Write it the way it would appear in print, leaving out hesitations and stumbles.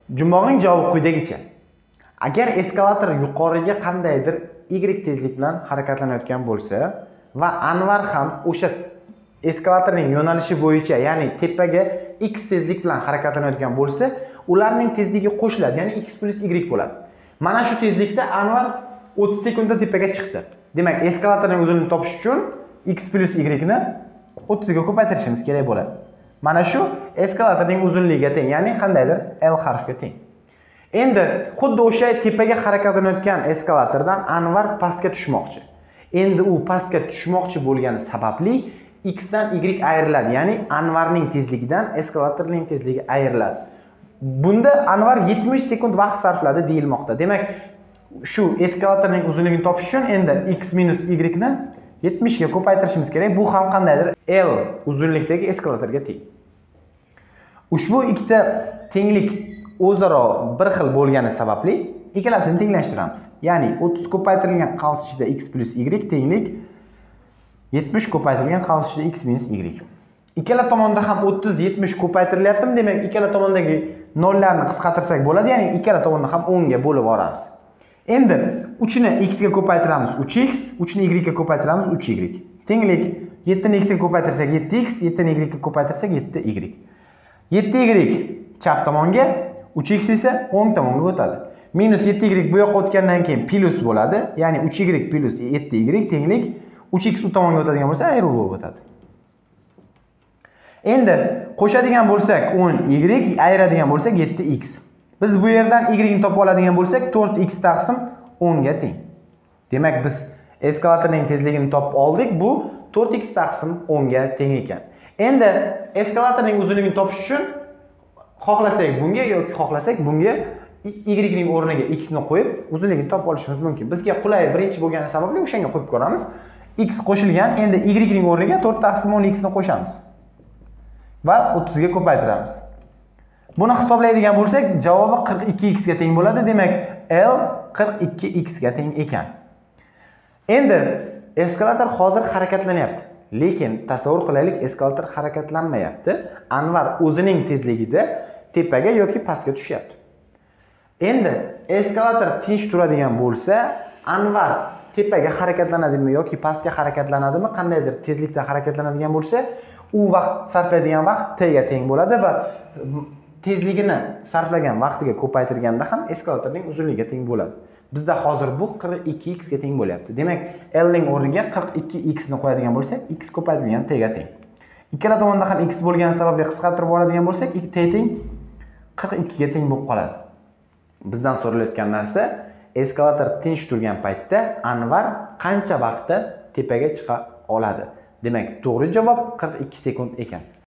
Jumboqning javobi quyidagicha. Agar eskalator yuqoriga qandaydir y tezlik bilan harakatlanayotgan bo'lsa va Anvar ham o'sha eskalatorning yo'nalishi bo'yicha, ya'ni tepaga x tezlik bilan harakatlanayotgan bo'lsa, ularning tezligi qo'shiladi, ya'ni x plus y bo'ladi. Mana shu tezlikda Anvar 30 sekundda tepaga chiqdi. Demak, eskalatorning uzunligini topish uchun x plus y ni 30 ga ko'paytirishimiz kerak bo'ladi. Mana shu eskalatorning uzunligiga teng, ya'ni qandaydir L harfiga teng. Endi xuddi o'sha tepaga harakatlanayotgan eskalatordan Anvar pastga tushmoqchi. Endi u pastga tushmoqchi bo'lgani sababli x dan y ayriladi, ya'ni Anvarning tezligidan eskalatorning tezligi ayriladi. Bunda Anvar 70 sekund vaqt sarfladi deyilmoqda. Demak, shu eskalatorning uzunligini topish uchun endi x minus y ni 70 ga ko'paytirishimiz kerak. Bu ham qandaydir L uzunlikdagi eskalatorga teng. Ushbu ikkita tenglik o'zaro bir xil bo'lgani sababli ikkalasini tenglashtiramiz. Ya'ni 30 ko'paytirilgan qavs ichida x plus y tenglik 70 ko'paytirilgan qavs ichida x minus y. Ikkala tomonda ham 30-70 ko'paytirilyaptimi? Demak, ikkala tomondagi nollarni qisqartirsak bo'ladi, ya'ni ikkala tomonni ham 10 ga bo'lib olamiz. Endi 3 ni x ga ko'paytiramiz 3x, 3 ni y ga ko'paytiramiz 3y. Tenglik 7 ni x ga ko'paytirsak 7x, 7 ni y ga ko'paytirsak 7y. 7y chap tomonga, 3x esa o'ng tomonga o'tadi. Minus 7y bu yoqqa o'tgandan keyin plus bo'ladi, ya'ni 3y plus 7y tenglik 3x u tomonga o'tadigan bo'lsa, ayruv bo'lib o'tadi. Endi qo'shadigan bo'lsak 10y, ayiradigan bo'lsak 7x. Biz bu yerdan y ni topib oladigan bo'lsak 4x taqsim 10 ga teng. Demak, biz eskalatorning tezligini topib oldik. Bu 4x taqsim 10 ga teng ekan. Endi eskalatorning uzunligini topish uchun xohlasak bunga yoki xohlasak bunga y ning o'rniga x ni qo'yib uzunligini topib olishimiz mumkin. Bizga qulay birinchi bo'lgani sababli o'shanga qo'yib ko'ramiz. X qo'shilgan, endi y ning o'rniga 4 taqsim 10 x ni qo'shamiz va 30 ga ko'paytiramiz. Buni hisoblaydigan bo'lsak, javobi 42x ga teng bo'ladi. Demak, L 42x ga teng ekan. Endi eskalator hozir harakatlanyapti. Lekin tasavvur qilaylik, eskalator harakatlanmayapti. Anvar o'zining tezligida tepaga yoki pastga tushyapti. Endi eskalator tinch turadigan bo'lsa, Anvar tepaga harakatlanadimi yoki pastga harakatlanadimi, qandaydir tezlikda harakatlanadigan bo'lsa, u vaqt sarflaydigan vaqt t ga teng bo'ladi va tezligini sarflagan vaqtiga ko'paytirganda ham eskalatorning uzunligiga teng bo'ladi. Bizda hozir bu 42x ga teng bo'lyapti. Demak, L ning o'rniga 42x ni qo'yadigan bo'lsak, x ko'paytirilgan t ga teng. Ikkala tomonda ham x bo'lgani sababli qisqartirib oladigan bo'lsak, t teng 42 ga teng bo'lib qoladi. Bizdan so'ralayotgan narsa, eskalator tinch turgan paytda Anvar qancha vaqtda tepaga chiqa oladi? Demak, to'g'ri javob 42 sekund ekan.